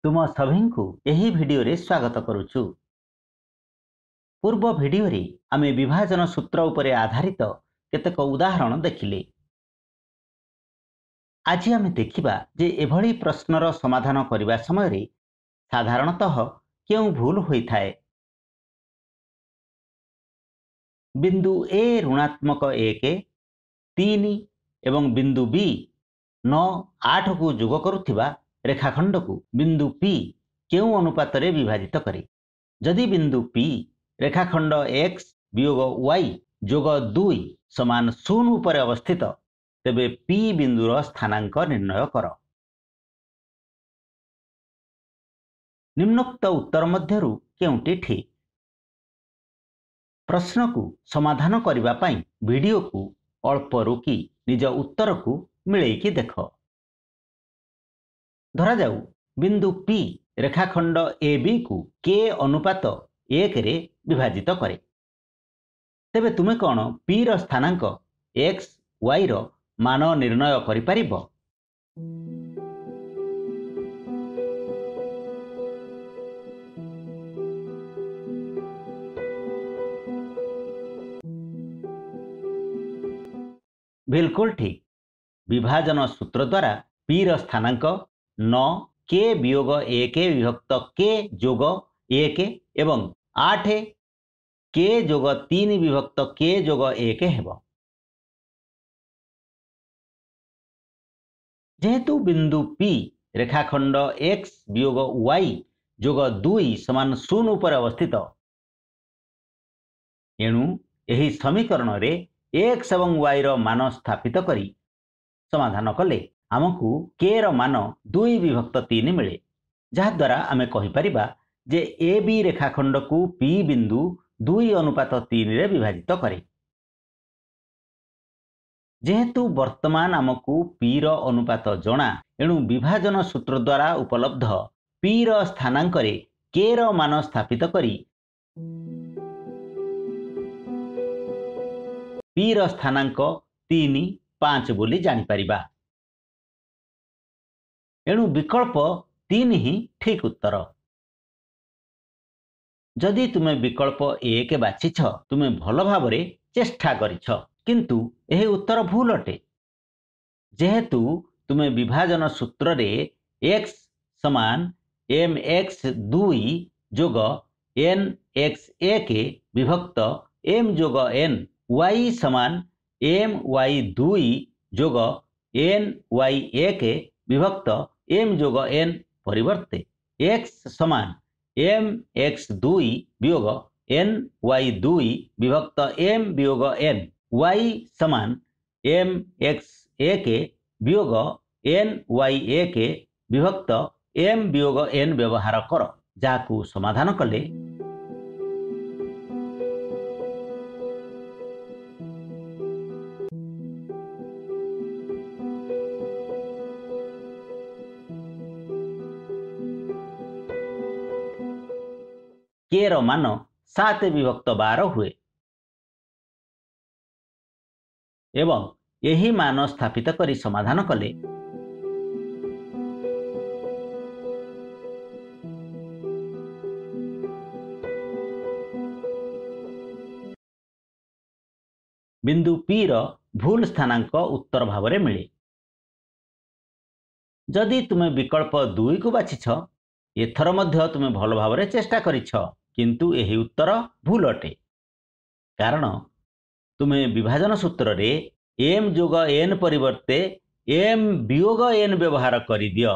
तुम सभी को यही वीडियो रे स्वागत करुछु। पूर्व वीडियो रे आमे विभाजन सूत्र उपरे आधारित केतेक उदाहरण देखिले। आज आमे देखिबा जे एभली प्रश्नर समाधान करिबा समय रे साधारणतः केउ भूल होई थाए। बिंदु ए ऋणात्मक 1 3 एवं बिंदु बी 9 8 को जोग करुथिबा रेखाखंड को बिंदु पी केउ अनुपात रे विभाजित करे। जदि बिंदु पी रेखाखंड x वियोग y जोग 2 समान 0 उपर अवस्थित तेबे पी बिंदुर स्थानांक निर्णय कर। निम्नोक्त उत्तर मध्यरु केउटी ठीक? प्रश्न को समाधान करिबा पई वीडियो को अल्प रोकी निज उत्तर को मिलेकी देख। धरा जाऊ बिंदु P रेखाखंड AB को K अनुपात 1 रे विभाजित करे। तेबे तुमे कौन P रो स्थानांक x y रो मान निर्णय करि परिबो? बिल्कुल ठीक। विभाजन सूत्र द्वारा P रो स्थानांक 9 K वियोग 1 विभक्त K जोग 1 एवं 8 K जोग 3 विभक्त K जोग 1 हेबो। जेहेतु बिंदु P रेखाखंड x वियोग y जोग 2 समान 0 उपर अवस्थित, एणु एही समीकरण रे x एवं y रो मान स्थापित करी समाधान कले आमको k रो मान 2 विभक्त 3 मिले, जहा द्वारा आमे कहि परिबा जे AB रेखाखंड को P बिंदु 2 अनुपात 3 रे विभाजित करे। जेहेतु वर्तमान आमको P रो अनुपात जणा, एणु विभाजन सूत्र द्वारा उपलब्ध P रो स्थानांक रे k रो मान स्थापित करी P रो स्थानांक 3 5 बोली जानि परिबा। एणु विकल्प 3 ही ठीक उत्तर। जदि तुमे विकल्प 1 बाछिछ तुमे भल भावरे चेष्टा करिछ, किंतु एही उत्तर भूल अटे। जेहेतु तुमे विभाजन सूत्र रे x समान mx2 जोग nx1 विभक्त m जोग n, y समान my2 जोग ny1 विभक्त m जोग n परिवर्ते x समान mx2 वियोग ny2 विभक्त m वियोग n, y समान mx1 वियोग ny1 विभक्त m वियोग n व्यवहार कर, जाकू समाधान कले k रो मान 7 विभक्त 12 हुए एवं यही मान स्थापित करी समाधान कले बिंदु P रो भूल स्थानांक उत्तर भावरे मिले। जदि तुमे विकल्प 2 को बाछिछ, एथर मध्य तुमे भल भावरे चेष्टा करिछ, किंतु एही उत्तर भूल अटे। कारण तुमे विभाजन सूत्र रे m जोग n परिवर्ते m वियोग n व्यवहार करि दियो।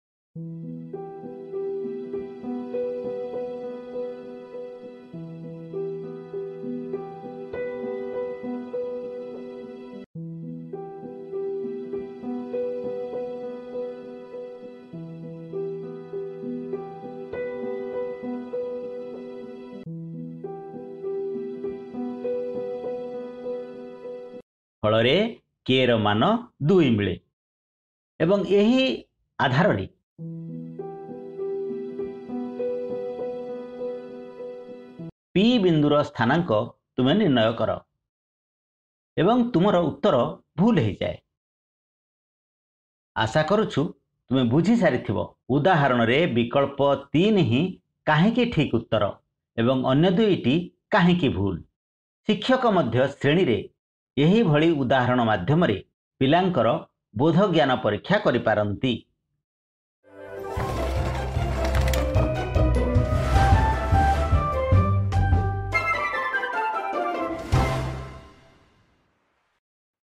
फलरे k रो मान 2 मिले एवं यही आधार रे P बिंदुर स्थानांक तुमे निर्णय कर एवं तुमर उत्तर भूल हो जाए। आशा करुछु तुमे बुझी सारिथिबो। उदाहरण रे विकल्प 3 ही काहेकि ठीक उत्तर एवं अन्य दुईटी काहेकि भूल। शिक्षक मध्य श्रेणी रे यही भली उदाहरण माध्यम रे पिलांकर बोध ज्ञान परीक्षा करि पारंती।